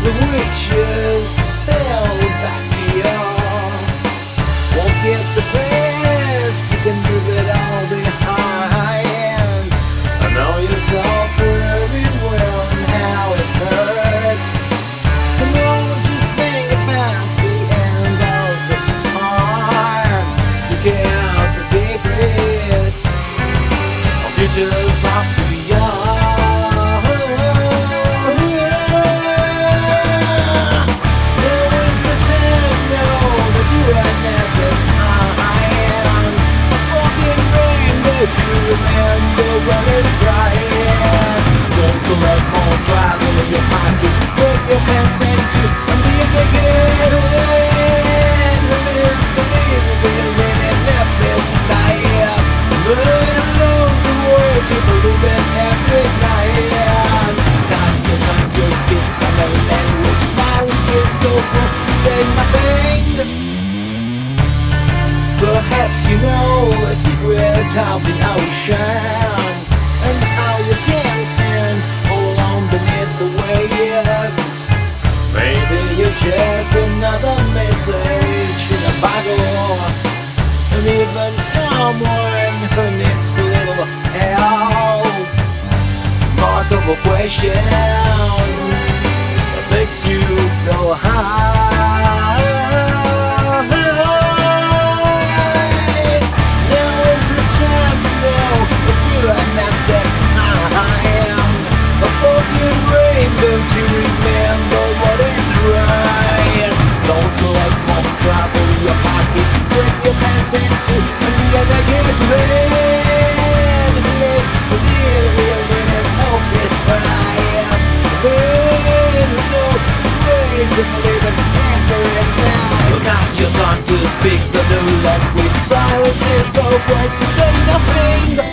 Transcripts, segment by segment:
the witches held back to you. Won't get the best, you can move it all behind. I know you're suffering well and how it hurts. And don't just think about the end of this time. You can't predict it. Our future's up to beyond. To remember what is right. Don't collect more travel in your pocket. Put your pants into and be a naked head. It's the living when it left this life. Learn along the way to believe in every night. Not your tongue, your speak another language. Silence is so good to say nothing. Perhaps you know a secret of the ocean, and how you're dancing all alone beneath the waves. Maybe you're just another message in a bottle, and even someone who needs a little help. Mark of a question that makes you feel high. I'm not that I am a fucking rainbow to remember what is right. Don't collect more trouble in your pocket. Break your pants into and be a naked man. Live the real when it health is right. There's no ways of living after it now. Now's your time to speak the new language. Silence is the word to say nothing.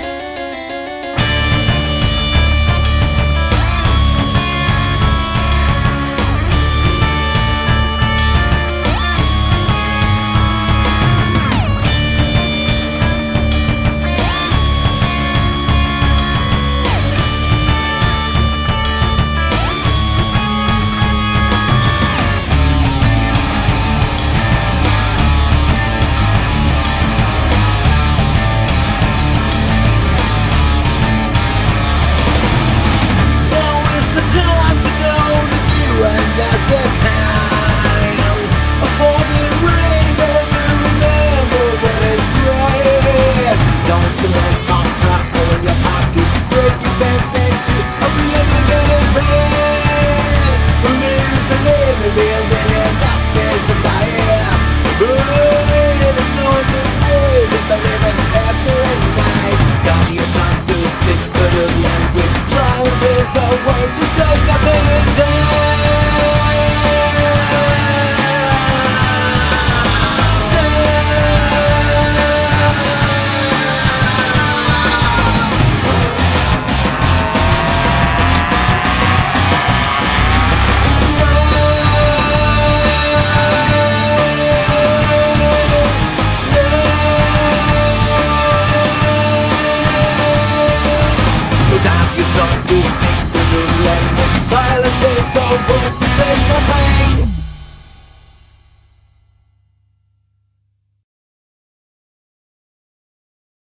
Silence is the word to say nothing.